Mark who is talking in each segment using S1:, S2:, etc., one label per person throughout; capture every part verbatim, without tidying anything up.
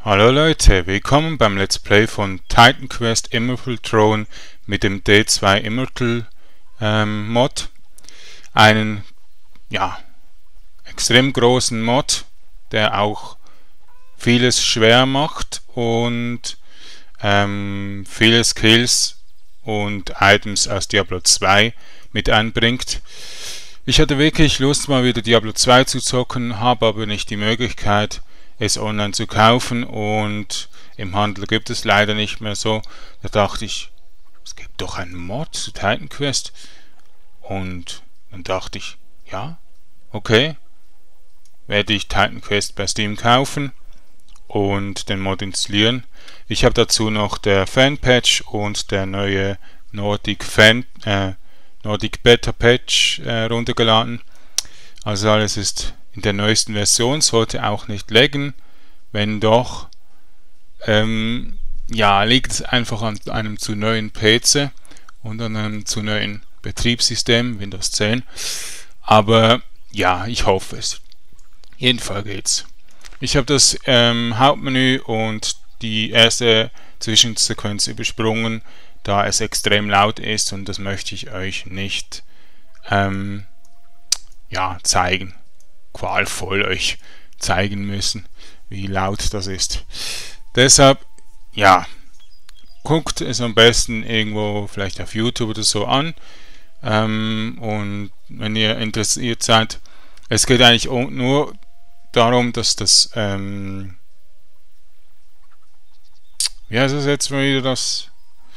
S1: Hallo Leute, willkommen beim Let's Play von Titan Quest Immortal Throne mit dem D zwei Immortal ähm, Mod. Einen, ja, extrem großen Mod, der auch vieles schwer macht und ähm, viele Skills und Items aus Diablo zwei mit einbringt. Ich hatte wirklich Lust, mal wieder Diablo zwei zu zocken, habe aber nicht die Möglichkeit, es online zu kaufen, und im Handel gibt es leider nicht mehr so. Da dachte ich, es gibt doch einen Mod zu Titan Quest, und dann dachte ich, ja, okay, werde ich Titan Quest bei Steam kaufen und den Mod installieren. Ich habe dazu noch der Fan-Patch und der neue Nordic Fan äh, Nordic Beta Patch äh, runtergeladen. Also alles ist in der neuesten Version, sollte auch nicht laggen. Wenn doch, ähm, ja, liegt es einfach an einem zu neuen P C und an einem zu neuen Betriebssystem, Windows zehn. Aber ja, ich hoffe es. Jedenfalls geht's. Ich habe das ähm, Hauptmenü und die erste Zwischensequenz übersprungen, da es extrem laut ist, und das möchte ich euch nicht ähm, ja, zeigen. Qualvoll euch zeigen müssen, wie laut das ist. Deshalb, ja, guckt es am besten irgendwo vielleicht auf YouTube oder so an, ähm, und wenn ihr interessiert seid, es geht eigentlich nur darum, dass das ähm, wie heißt es jetzt mal wieder, das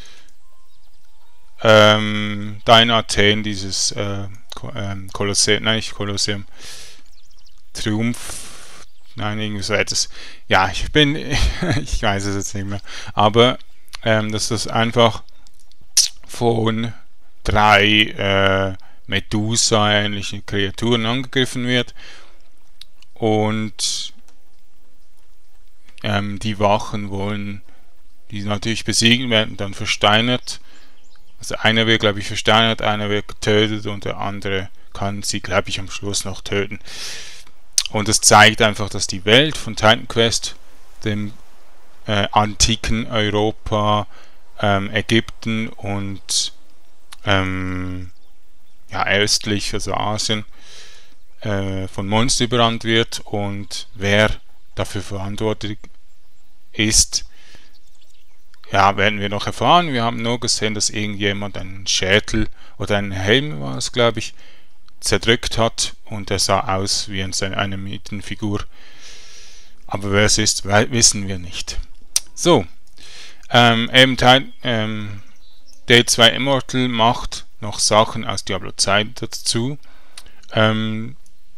S1: ähm, da in Athen dieses äh, ähm, Kolosseum, nein nicht Kolosseum, Triumph, nein, irgendwie so etwas. Ja, ich bin, ich weiß es jetzt nicht mehr, aber ähm, dass das einfach von drei äh, Medusa-ähnlichen Kreaturen angegriffen wird, und ähm, die Wachen wollen die natürlich besiegen, werden dann versteinert. Also einer wird, glaube ich, versteinert, einer wird getötet und der andere kann sie, glaube ich, am Schluss noch töten. Und das zeigt einfach, dass die Welt von Titan Quest, dem äh, antiken Europa, ähm, Ägypten und ähm, ja, östlich, also Asien, äh, von Monstern überrannt wird, und wer dafür verantwortlich ist, ja, werden wir noch erfahren. Wir haben nur gesehen, dass irgendjemand einen Schädel oder einen Helm, war es, glaube ich, zerdrückt hat, und er sah aus wie eine Mythenfigur. Aber wer es ist, wissen wir nicht. So, ähm, eben Teil, ähm, D zwei Immortal macht noch Sachen aus Diablo zwei dazu. Ähm,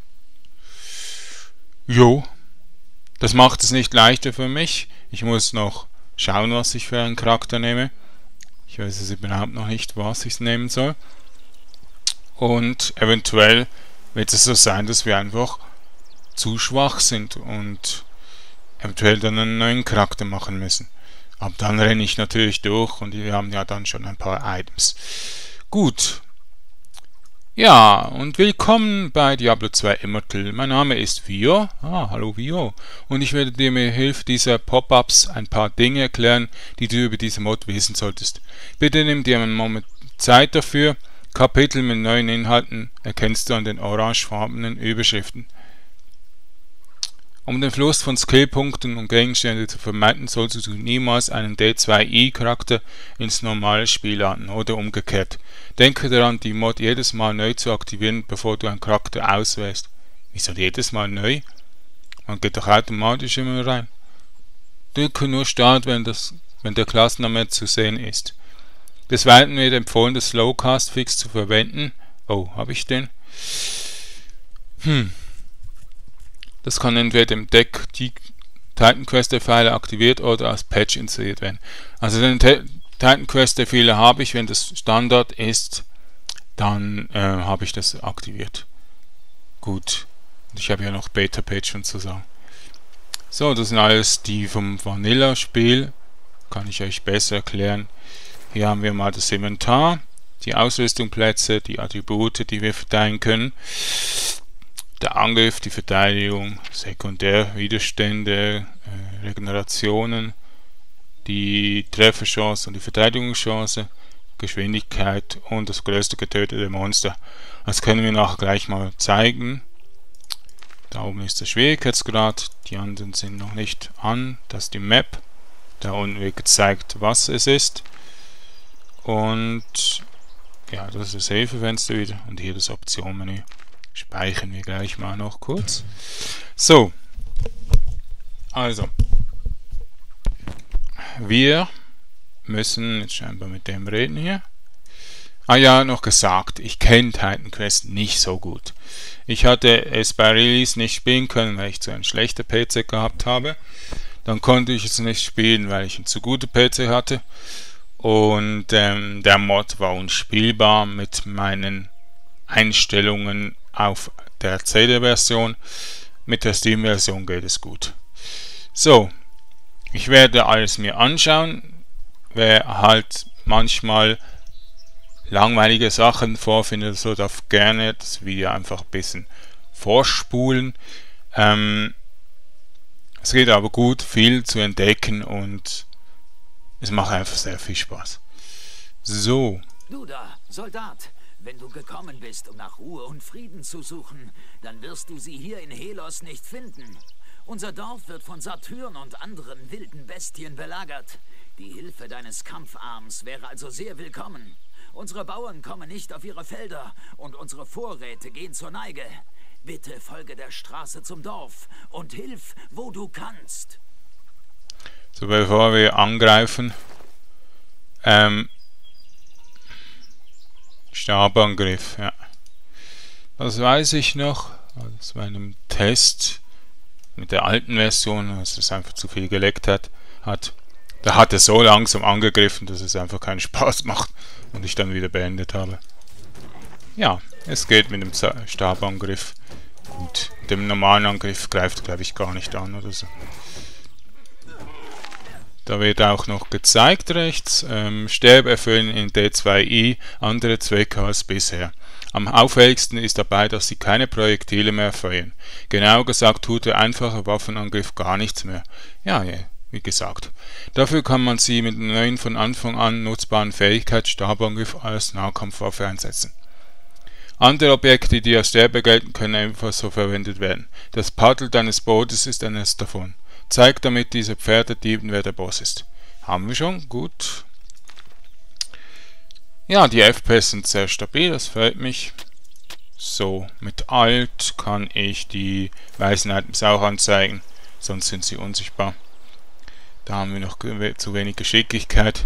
S1: jo, das macht es nicht leichter für mich. Ich muss noch schauen, was ich für einen Charakter nehme. Ich weiß es überhaupt noch nicht, was ich nehmen soll. Und eventuell wird es so sein, dass wir einfach zu schwach sind und eventuell dann einen neuen Charakter machen müssen. Aber dann renne ich natürlich durch, und wir haben ja dann schon ein paar Items. Gut. Ja, und willkommen bei Diablo zwei Immortal. Mein Name ist Vio. Ah, hallo Vio. Und ich werde dir mit Hilfe dieser Pop-Ups ein paar Dinge erklären, die du über diese Mod wissen solltest. Bitte nimm dir einen Moment Zeit dafür. Kapitel mit neuen Inhalten erkennst du an den orangefarbenen Überschriften. Um den Fluss von Skillpunkten und Gegenständen zu vermeiden, solltest du niemals einen D zwei I-Charakter ins normale Spiel laden oder umgekehrt. Denke daran, die Mod jedes Mal neu zu aktivieren, bevor du einen Charakter auswählst. Wieso jedes Mal neu? Man geht doch automatisch immer rein. Drücke nur Start, wenn, das, wenn der Klassenname zu sehen ist. Des Weiteren wird empfohlen, das Slowcast-Fix zu verwenden. Oh, habe ich den? Hm. Das kann entweder im Deck die Titan Quest File aktiviert oder als Patch installiert werden. Also den Titan Quest File habe ich, wenn das Standard ist, dann äh, habe ich das aktiviert. Gut. Und ich habe ja noch Beta Patch und so sagen. So, das sind alles die vom Vanilla Spiel. Kann ich euch besser erklären. Hier haben wir mal das Inventar, die Ausrüstungsplätze, die Attribute, die wir verteilen können. Der Angriff, die Verteidigung, Sekundärwiderstände, äh, Regenerationen, die Trefferchance und die Verteidigungschance, Geschwindigkeit und das größte getötete Monster. Das können wir nachher gleich mal zeigen. Da oben ist der Schwierigkeitsgrad, die anderen sind noch nicht an. Das ist die Map. Da unten wird gezeigt, was es ist. Und ja, das ist das Hilfefenster wieder. Und hier das Optionmenü. Speichern wir gleich mal noch kurz. So. Also. Wir müssen jetzt scheinbar mit dem reden hier. Ah ja, noch gesagt, ich kenne Titan Quest nicht so gut. Ich hatte es bei Release nicht spielen können, weil ich zu einem schlechten P C gehabt habe. Dann konnte ich es nicht spielen, weil ich einen zu guten P C hatte. Und ähm, der Mod war unspielbar mit meinen Einstellungen auf der C D-Version. Mit der Steam-Version geht es gut. So, ich werde alles mir anschauen. Wer halt manchmal langweilige Sachen vorfindet, so darf gerne das Video einfach ein bisschen vorspulen. Ähm, es geht aber gut, viel zu entdecken und es macht einfach sehr viel Spaß. So.
S2: Du da, Soldat, wenn du gekommen bist, um nach Ruhe und Frieden zu suchen, dann wirst du sie hier in Helos nicht finden. Unser Dorf wird von Satyren und anderen wilden Bestien belagert. Die Hilfe deines Kampfarms wäre also sehr willkommen. Unsere Bauern kommen nicht auf ihre Felder und unsere Vorräte gehen zur Neige. Bitte folge der Straße zum Dorf und hilf, wo du kannst.
S1: So, bevor wir angreifen, ähm, Stabangriff, ja. Das weiß ich noch, aus meinem Test mit der alten Version, als es einfach zu viel geleckt hat, hat. Da hat er so langsam angegriffen, dass es einfach keinen Spaß macht und ich dann wieder beendet habe. Ja, es geht mit dem Stabangriff gut. Mit dem normalen Angriff greift, glaube ich, gar nicht an oder so. Da wird auch noch gezeigt rechts, ähm, Sterb erfüllen in D zwei I andere Zwecke als bisher. Am auffälligsten ist dabei, dass sie keine Projektile mehr feuern. Genau gesagt tut der einfache Waffenangriff gar nichts mehr. Ja, ja, wie gesagt. Dafür kann man sie mit einer neuen von Anfang an nutzbaren Fähigkeit Stabangriff als Nahkampfwaffe einsetzen. Andere Objekte, die als Sterbe gelten, können ebenfalls so verwendet werden. Das Paddel deines Bootes ist eines davon. Zeigt damit diese Pferdedieben, wer der Boss ist. Haben wir schon, gut. Ja, die F P S sind sehr stabil, das freut mich. So, mit Alt kann ich die weißen Items auch anzeigen, sonst sind sie unsichtbar. Da haben wir noch zu wenig Geschicklichkeit.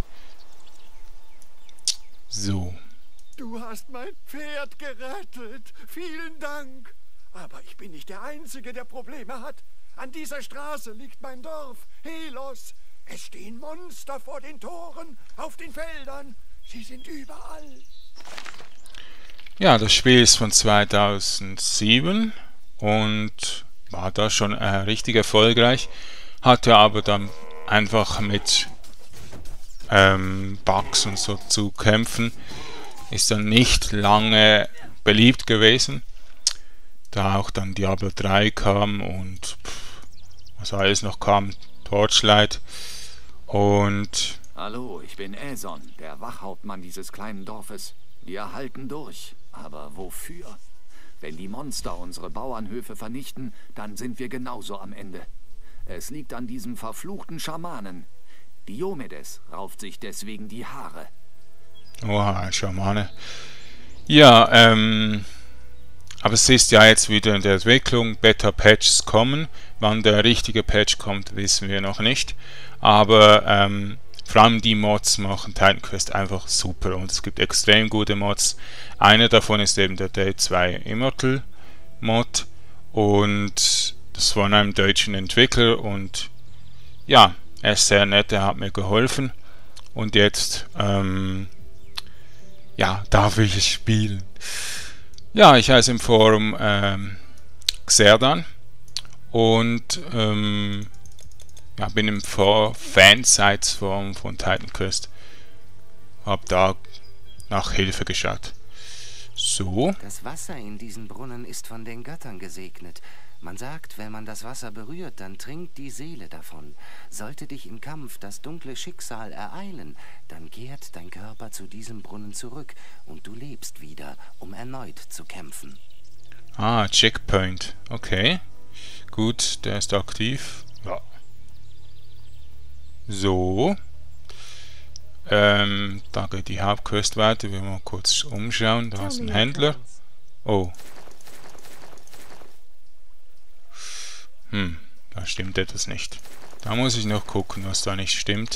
S1: So.
S3: Du hast mein Pferd gerettet. Vielen Dank. Aber ich bin nicht der Einzige, der Probleme hat. An dieser Straße liegt mein Dorf, Helos. Es stehen Monster vor den Toren, auf den Feldern. Sie sind überall.
S1: Ja, das Spiel ist von zweitausendsieben und war da schon äh, richtig erfolgreich. Hatte aber dann einfach mit ähm, Bugs und so zu kämpfen. Ist dann nicht lange beliebt gewesen. Da auch dann Diablo drei kam und pff, was alles noch kam, Torchlight und...
S4: Hallo, ich bin Äson, der Wachhauptmann dieses kleinen Dorfes. Wir halten durch, aber wofür? Wenn die Monster unsere Bauernhöfe vernichten, dann sind wir genauso am Ende. Es liegt an diesem verfluchten Schamanen. Diomedes rauft sich deswegen die Haare.
S1: Oha, ein Schamane. Ja, ähm... aber es ist ja jetzt wieder in der Entwicklung, Beta-Patches kommen. Wann der richtige Patch kommt, wissen wir noch nicht. Aber ähm, vor allem die Mods machen Titan Quest einfach super und es gibt extrem gute Mods. Einer davon ist eben der D zwei Immortal Mod und das von einem deutschen Entwickler und ja, er ist sehr nett, er hat mir geholfen und jetzt ähm, ja, darf ich es spielen. Ja, ich heiße im Forum ähm, Xerdan und ähm, ja, bin im Fansites-Forum von Titan Quest. Hab da nach Hilfe geschaut. So.
S5: Das Wasser in diesen Brunnen ist von den Göttern gesegnet. Man sagt, wenn man das Wasser berührt, dann trinkt die Seele davon. Sollte dich im Kampf das dunkle Schicksal ereilen, dann kehrt dein Körper zu diesem Brunnen zurück und du lebst wieder, um erneut zu kämpfen.
S1: Ah, Checkpoint. Okay. Gut, der ist aktiv. Ja. So. Ähm, da geht die Hauptquest weiter. Wir mal kurz umschauen. Da ist ein Händler. Oh. Hm, da stimmt etwas nicht. Da muss ich noch gucken, was da nicht stimmt.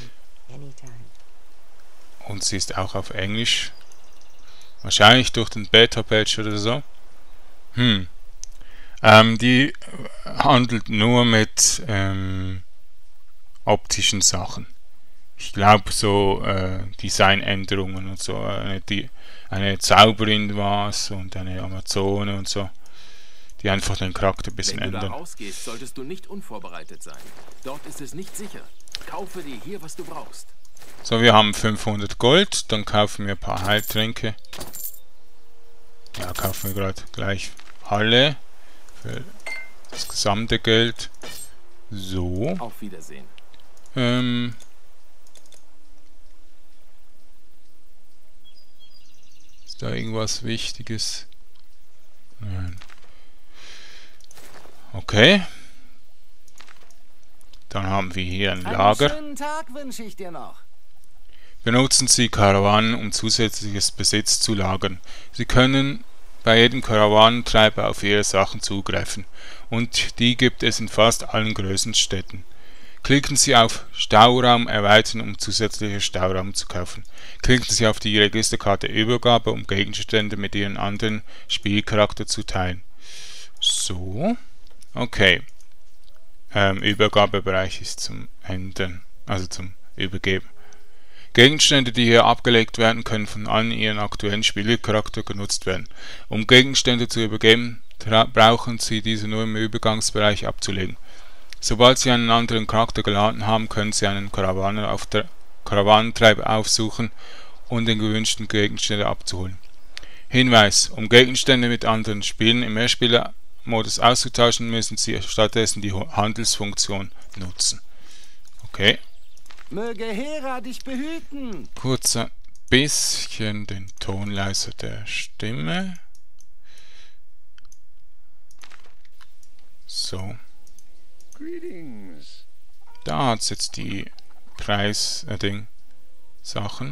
S1: Und sie ist auch auf Englisch. Wahrscheinlich durch den Beta-Patch oder so. Hm. Ähm, die handelt nur mit ähm, optischen Sachen. Ich glaube so äh, Designänderungen und so. Eine, die, eine Zauberin war es und eine Amazone und so. Die einfach den Charakter ein bisschen ändern.
S6: Wenn du da rausgehst, solltest du nicht unvorbereitet sein. Dort ist es nicht sicher. Kaufe dir hier, was du brauchst.
S1: So, wir haben fünfhundert Gold. Dann kaufen wir ein paar Heiltränke. Ja, kaufen wir gerade gleich alle. Für das gesamte Geld. So.
S6: Auf Wiedersehen.
S1: Ähm... Ist da irgendwas Wichtiges? Nein. Okay. Dann haben wir hier ein Lager.
S5: Einen schönen Tag wünsche ich dir noch.
S1: Benutzen Sie Karawanen, um zusätzliches Besitz zu lagern. Sie können bei jedem Karawanentreiber auf Ihre Sachen zugreifen. Und die gibt es in fast allen größeren Städten. Klicken Sie auf Stauraum erweitern, um zusätzliche Stauraum zu kaufen. Klicken Sie auf die Registerkarte Übergabe, um Gegenstände mit Ihren anderen Spielcharakter zu teilen. So. Okay. Ähm, Übergabebereich ist zum Ändern, also zum Übergeben. Gegenstände, die hier abgelegt werden, können von allen Ihren aktuellen Spielercharakter genutzt werden. Um Gegenstände zu übergeben, brauchen Sie diese nur im Übergangsbereich abzulegen. Sobald Sie einen anderen Charakter geladen haben, können Sie einen Karawanentreiber aufsuchen und den gewünschten Gegenstände abzuholen. Hinweis: Um Gegenstände mit anderen Spielern im Mehrspieler-Modus auszutauschen, müssen Sie stattdessen die Handelsfunktion nutzen. Okay.
S5: Möge Hera dich behüten.
S1: Kurz ein bisschen den Ton leiser der Stimme. So. Da hat es jetzt die Preis-Ding-Sachen.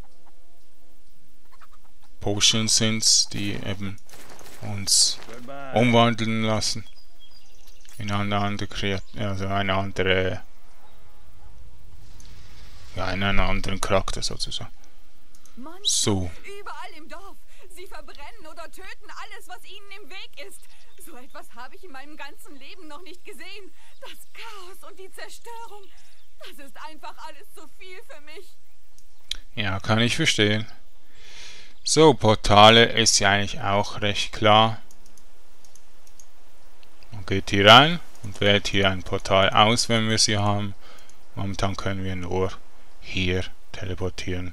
S1: Potions sind's, die eben uns umwandeln lassen in eine andere Kreatur, also eine andere, ja, in einen anderen Charakter sozusagen. So.
S7: Überall im Dorf. Sie verbrennen oder töten alles, was ihnen im Weg ist. So etwas habe ich in meinem ganzen Leben noch nicht gesehen. Das Chaos und die Zerstörung, das ist einfach alles zu viel für mich.
S1: Ja, kann ich verstehen. So, Portale ist ja eigentlich auch recht klar. Man geht hier rein und wählt hier ein Portal aus, wenn wir sie haben. Momentan können wir nur hier teleportieren.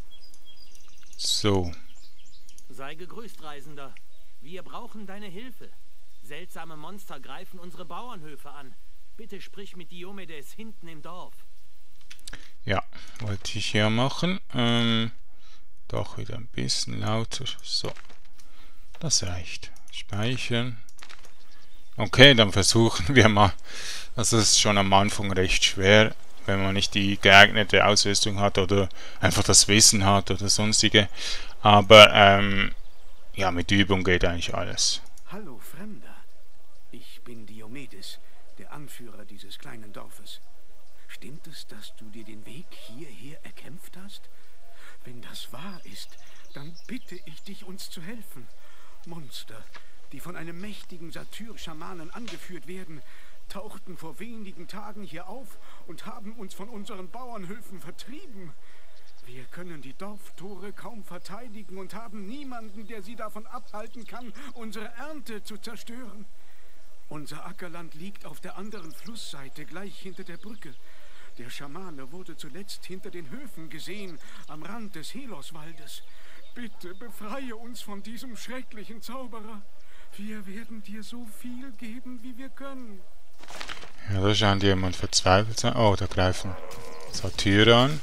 S1: So.
S8: Sei gegrüßt, Reisender. Wir brauchen deine Hilfe. Seltsame Monster greifen unsere Bauernhöfe an. Bitte sprich mit Diomedes hinten im Dorf.
S1: Ja, wollte ich hier machen. Ähm, doch wieder ein bisschen lauter. So. Das reicht. Speichern. Okay, dann versuchen wir mal. Also es ist schon am Anfang recht schwer, wenn man nicht die geeignete Ausrüstung hat oder einfach das Wissen hat oder sonstige. Aber ähm, ja, mit Übung geht eigentlich alles.
S3: Hallo, Fremder. Ich bin Diomedes, der Anführer dieses kleinen Dorfes. Stimmt es, dass du dir den Weg hierher erkämpft hast? Wenn das wahr ist, dann bitte ich dich, uns zu helfen. Monster, die von einem mächtigen Satyr-Schamanen angeführt werden, tauchten vor wenigen Tagen hier auf und haben uns von unseren Bauernhöfen vertrieben. Wir können die Dorftore kaum verteidigen und haben niemanden, der sie davon abhalten kann, unsere Ernte zu zerstören. Unser Ackerland liegt auf der anderen Flussseite, gleich hinter der Brücke. Der Schamane wurde zuletzt hinter den Höfen gesehen, am Rand des Heloswaldes. Bitte befreie uns von diesem schrecklichen Zauberer. Wir werden dir so viel geben, wie wir können.
S1: Ja, da scheint jemand verzweifelt sein. Oh, da greifen Satyre an.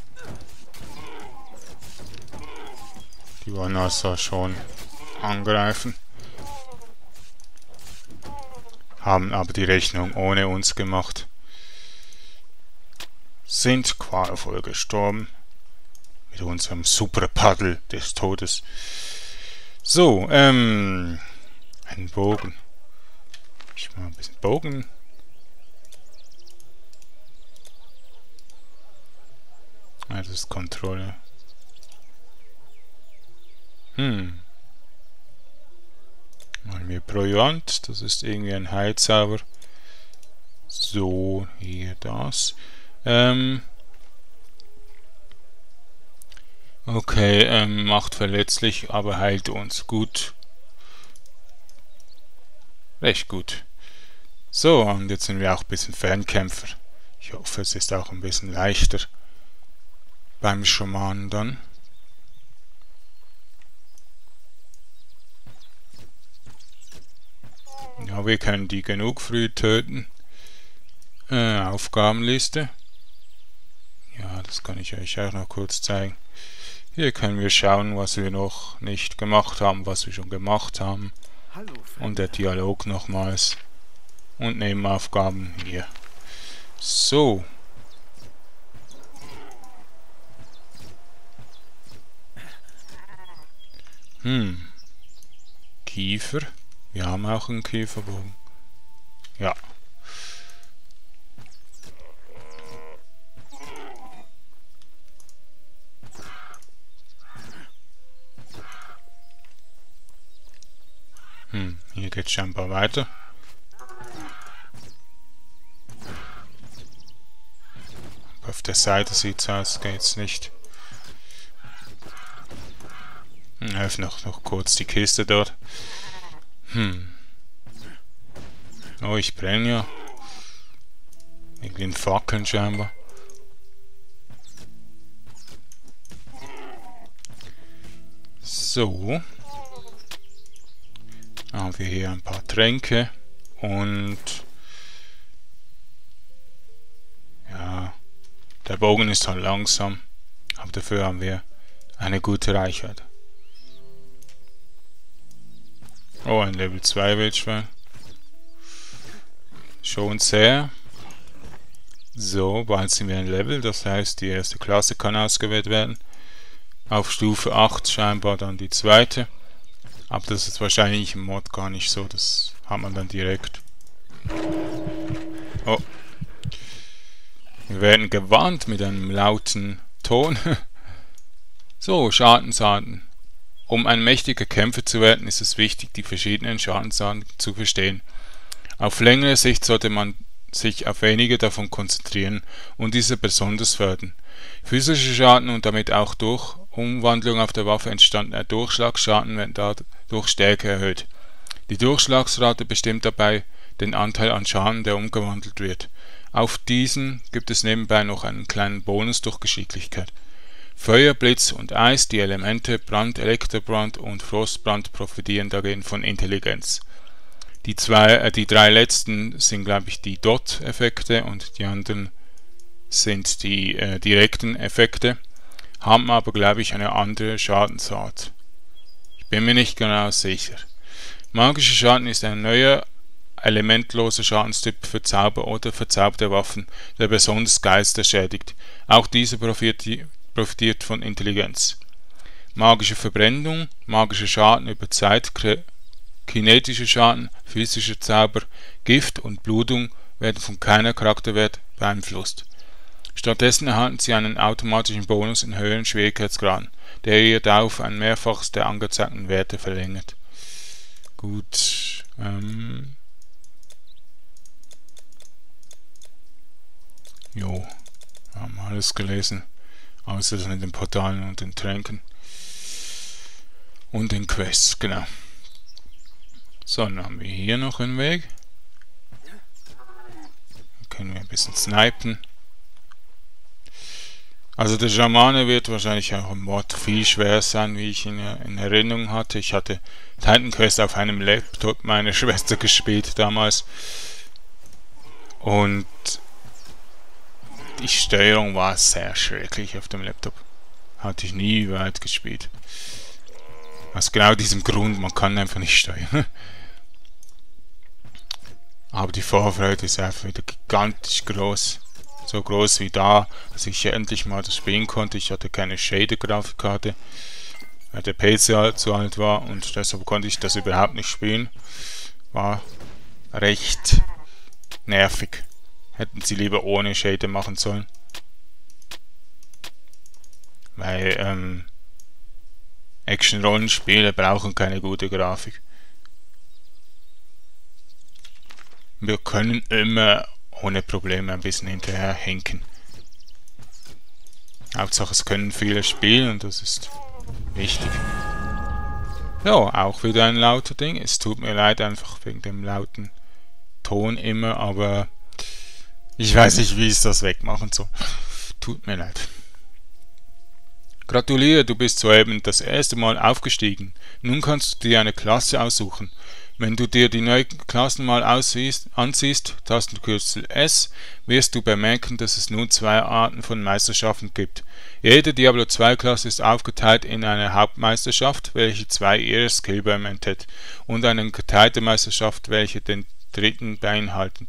S1: Die wollen also schon angreifen. Haben aber die Rechnung ohne uns gemacht. Sind qualvoll gestorben. Mit unserem super Paddel des Todes. So, ähm... ein Bogen. Ich mal ein bisschen Bogen. Ah, das ist Kontrolle. Hm. Machen wir Proviant. Das ist irgendwie ein Heilzauber. So, hier das. Ähm. Okay, ähm, macht verletzlich, aber heilt uns. Gut. Recht gut. So, und jetzt sind wir auch ein bisschen Fernkämpfer. Ich hoffe, es ist auch ein bisschen leichter beim Schamanen dann. Ja, wir können die genug früh töten. Äh, Aufgabenliste. Ja, das kann ich euch auch noch kurz zeigen. Hier können wir schauen, was wir noch nicht gemacht haben, was wir schon gemacht haben. Und der Dialog nochmals. Und Nebenaufgaben hier. So. Hm. Kiefer. Wir haben auch einen Kieferbogen. Ja. Hm, hier geht es scheinbar weiter. Auf der Seite sieht es aus, geht's nicht. Öffne noch, noch kurz die Kiste dort. Hm. Oh, ich brenne ja. Irgendwie in Fackeln scheinbar. So. Haben wir hier ein paar Tränke und ja, der Bogen ist halt langsam, aber dafür haben wir eine gute Reichweite. Oh, ein Level zwei Wildschwein. Schon sehr. So, bald sind wir ein Level, das heißt die erste Klasse kann ausgewählt werden. Auf Stufe acht scheinbar dann die zweite. Aber das ist wahrscheinlich im Mod gar nicht so, das hat man dann direkt. Oh. Wir werden gewarnt mit einem lauten Ton. So, Schadensarten. Um ein mächtiger Kämpfer zu werden, ist es wichtig, die verschiedenen Schadensarten zu verstehen. Auf längere Sicht sollte man sich auf wenige davon konzentrieren und diese besonders fördern. Physische Schaden und damit auch durch Umwandlung auf der Waffe entstandener Durchschlagsschaden werden dadurch stärker erhöht. Die Durchschlagsrate bestimmt dabei den Anteil an Schaden, der umgewandelt wird. Auf diesen gibt es nebenbei noch einen kleinen Bonus durch Geschicklichkeit. Feuer, Blitz und Eis, die Elemente Brand, Elektrobrand und Frostbrand profitieren dagegen von Intelligenz. Die, zwei, äh, die drei letzten sind, glaube ich, die Dot-Effekte und die anderen sind die äh, direkten Effekte, haben aber, glaube ich, eine andere Schadensart. Ich bin mir nicht genau sicher. Magischer Schaden ist ein neuer, elementloser Schadenstyp für Zauber oder verzauberte Waffen, der besonders Geister schädigt. Auch dieser profitiert, profitiert von Intelligenz. Magische Verbrennung, magischer Schaden über Zeit, kinetischer Schaden, physischer Zauber, Gift und Blutung werden von keiner Charakterwert beeinflusst. Stattdessen erhalten sie einen automatischen Bonus in höheren Schwierigkeitsgraden, der ihr Lauf ein Mehrfaches der angezeigten Werte verlängert. Gut. Ähm. Jo. Haben alles gelesen. Außer das mit den Portalen und den Tränken. Und den Quests, genau. So, dann haben wir hier noch einen Weg. Da können wir ein bisschen snipen. Also der Schamane wird wahrscheinlich auch im Mod viel schwerer sein, wie ich in, in Erinnerung hatte. Ich hatte Titan Quest auf einem Laptop meiner Schwester gespielt damals. Und die Steuerung war sehr schrecklich auf dem Laptop. Hatte ich nie weit gespielt. Aus genau diesem Grund, man kann einfach nicht steuern. Aber die Vorfreude ist einfach wieder gigantisch groß. So groß wie da, als ich endlich mal das spielen konnte. Ich hatte keine Shader-Grafikkarte, weil der P C halt zu alt war und deshalb konnte ich das überhaupt nicht spielen. War recht nervig. Hätten sie lieber ohne Shader machen sollen. Weil ähm, Action-Rollenspiele brauchen keine gute Grafik. Wir können immer ohne Probleme ein bisschen hinterher hinken. Hauptsache es können viele spielen und das ist wichtig. Ja, auch wieder ein lauter Ding. Es tut mir leid einfach wegen dem lauten Ton immer, aber ich weiß nicht, wie ich das wegmachen soll. Tut mir leid. Gratuliere, du bist soeben das erste Mal aufgestiegen. Nun kannst du dir eine Klasse aussuchen. Wenn du dir die neuen Klassen mal aussiehst, ansiehst, Tastenkürzel S, wirst du bemerken, dass es nun zwei Arten von Meisterschaften gibt. Jede Diablo zwei Klasse ist aufgeteilt in eine Hauptmeisterschaft, welche zwei ihrer Skillbäume enthält, und eine geteilte Meisterschaft, welche den dritten beinhaltet.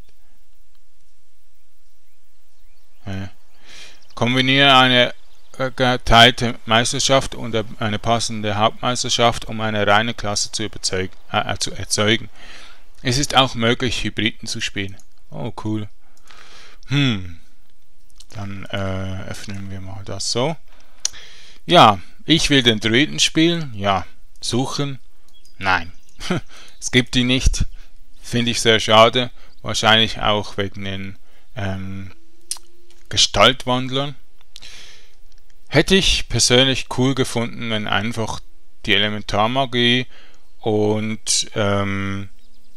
S1: Ja. Kombiniere eine geteilte Meisterschaft und eine passende Hauptmeisterschaft, um eine reine Klasse zu, äh, zu erzeugen. Es ist auch möglich, Hybriden zu spielen. Oh, cool. Hm. Dann äh, öffnen wir mal das so. Ja, ich will den Druiden spielen. Ja. Suchen? Nein. Es gibt die nicht. Finde ich sehr schade. Wahrscheinlich auch wegen den ähm, Gestaltwandlern. Hätte ich persönlich cool gefunden, wenn einfach die Elementarmagie und ähm,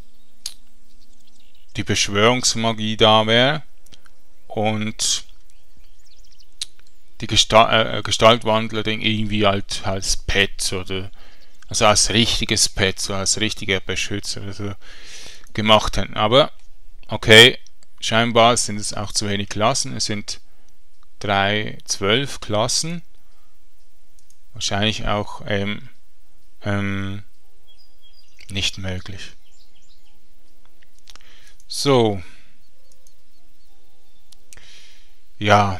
S1: die Beschwörungsmagie da wäre und die Gestal äh, Gestaltwandler-Ding irgendwie halt als Pet oder also als richtiges Pet, so als richtiger Beschützer oder so gemacht hätten. Aber okay, scheinbar sind es auch zu wenig Klassen. Es sind drei, zwölf Klassen. Wahrscheinlich auch ähm, ähm, nicht möglich. So. Ja.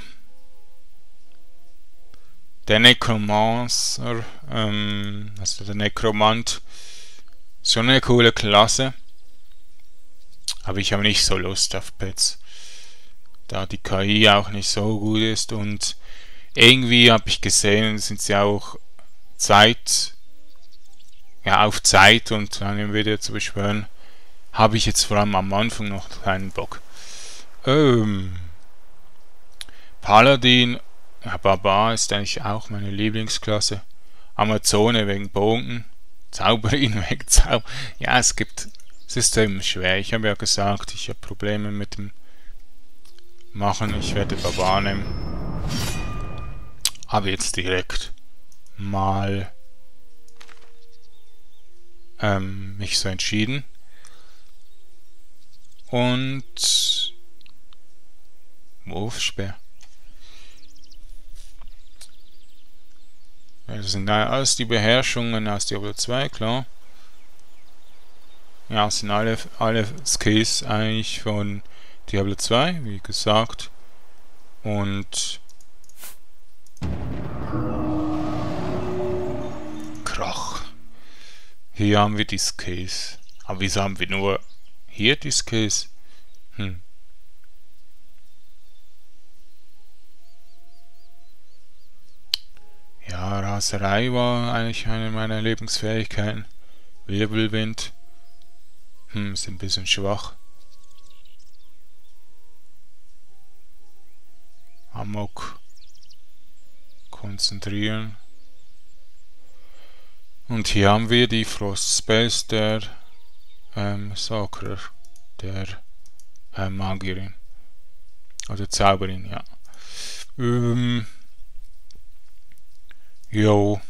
S1: Der Necromancer, ähm, also der Nekromant, ist schon eine coole Klasse. Aber ich habe nicht so Lust auf Pets. Da die K I auch nicht so gut ist und irgendwie habe ich gesehen, sind sie auch Zeit, ja auf Zeit und dann wieder zu beschwören, habe ich jetzt vor allem am Anfang noch keinen Bock. Ähm, Paladin, ja, Barbar ist eigentlich auch meine Lieblingsklasse. Amazone wegen Bogen, Zauberin wegen Zauber. Ja, es gibt, es ist eben schwer. Ich habe ja gesagt, ich habe Probleme mit dem Machen. Ich werde Barbar nehmen. Habe jetzt direkt mal ähm, mich so entschieden. Und Wurfspeer. Ja, das sind alles die Beherrschungen aus Diablo zwei, klar. Ja, das sind alle, alle Skills eigentlich von Diablo zwei, wie gesagt. Und Krach. Hier haben wir die Skills. Aber wieso haben wir nur hier die Skills? Hm. Ja, Raserei war eigentlich eine meiner Lieblingsfähigkeiten. Wirbelwind. Hm, ist ein bisschen schwach. Amok. Konzentrieren. Und hier haben wir die Frost Spells der ähm, Sakrer, der äh, Magierin. Oder Zauberin, ja. Ähm, Jo.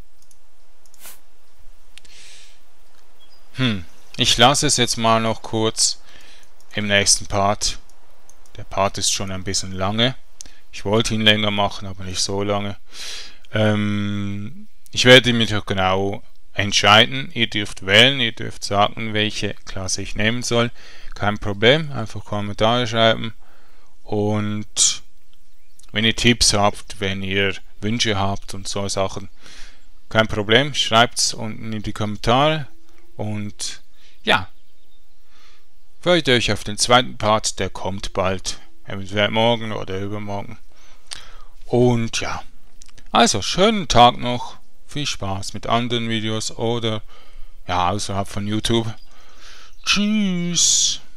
S1: Hm. Ich lasse es jetzt mal noch kurz im nächsten Part. Der Part ist schon ein bisschen lange. Ich wollte ihn länger machen, aber nicht so lange. Ähm, ich werde mich auch genau entscheiden. Ihr dürft wählen, ihr dürft sagen, welche Klasse ich nehmen soll. Kein Problem, einfach Kommentare schreiben. Und wenn ihr Tipps habt, wenn ihr Wünsche habt und so Sachen, kein Problem, schreibt es unten in die Kommentare. Und ja, freut euch auf den zweiten Part, der kommt bald. Eventuell morgen oder übermorgen. Und ja, also schönen Tag noch. Viel Spaß mit anderen Videos oder ja, außerhalb von YouTube. Tschüss.